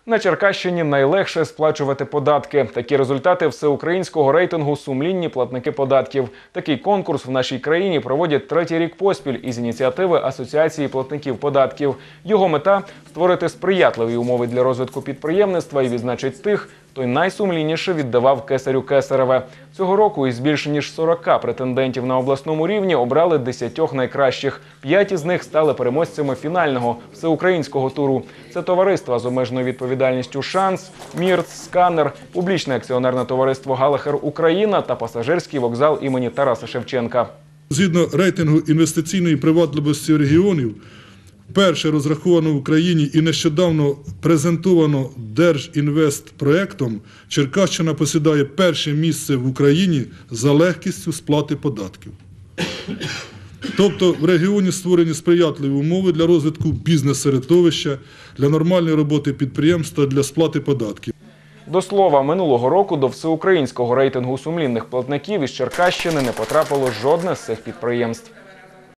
На Черкащині найлегше сплачувати податки. Такі результати всеукраїнського рейтингу «Сумлінні платники податків». Такий конкурс в нашій країні проводять третій рік поспіль із ініціативи Асоціації платників податків. Його мета – створити сприятливі умови для розвитку підприємництва і відзначить тих, хто найсумлінніше віддавав кесарю кесареве. Цього року із більш ніж 40 претендентів на обласному рівні обрали 10 найкращих. 5 із них стали переможцями фінального всеукраїнського туру. Це товариства з обмеженою відповідальністю «Шанс», «Мірц», «Сканер», публічне акціонерне товариство «Галахер Україна» та пасажирський вокзал імені Тараса Шевченка. Згідно рейтингу інвестиційної привабливості регіонів, вперше розраховано в Україні і нещодавно презентовано Держінвестпроектом, Черкащина посідає перше місце в Україні за легкістю сплати податків. Тобто в регіоні створені сприятливі умови для розвитку бізнес-середовища, для нормальної роботи підприємства, для сплати податків. До слова, минулого року до всеукраїнського рейтингу сумлінних платників із Черкащини не потрапило жодне з цих підприємств.